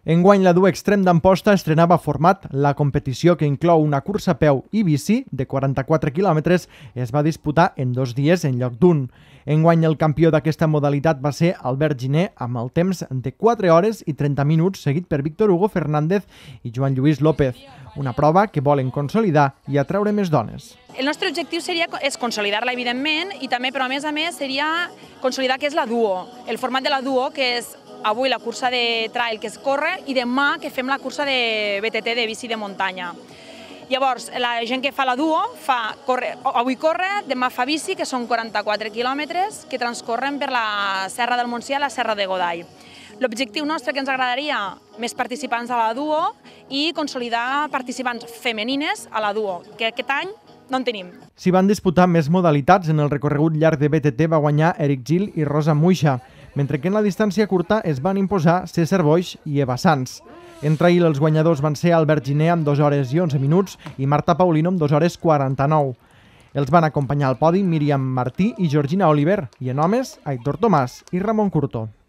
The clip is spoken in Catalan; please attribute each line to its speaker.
Speaker 1: Enguany la Duo Extrem d'Amposta estrenava format. La competició, que inclou una cursa a peu i bici de 44 quilòmetres, es va disputar en 2 dies en lloc d'un. Enguany el campió d'aquesta modalitat va ser Albert Giner, amb el temps de 4 hores i 30 minuts, seguit per Víctor Hugo Fernández i Joan Lluís López. Una prova que volen consolidar i atraure més dones.
Speaker 2: El nostre objectiu és consolidar-la, evidentment, i també, però a més seria consolidar què és la Duo, el format de la Duo, que és avui la cursa de trail que es corre i demà que fem la cursa de BTT, de bici de muntanya. Llavors, la gent que fa la Duo avui corre, demà fa bici, que són 44 quilòmetres que transcorren per la Serra del Montsià i la Serra de Godall. L'objectiu nostre, que ens agradaria més participants a la Duo i consolidar participants femenines a la Duo, que aquest any no en tenim.
Speaker 1: S'hi van disputar més modalitats. En el recorregut llarg de BTT va guanyar Eric Gil i Rosa Muixa, mentre que en la distància curta es van imposar César Boix i Eva Sanz. En trail els guanyadors van ser Albert Giner amb 2 hores i 11 minuts i Marta Paulino amb 2 hores 49. Els van acompanyar al podi Míriam Martí i Georgina Oliver, i en homes, Aitor Tomàs i Ramon Curto.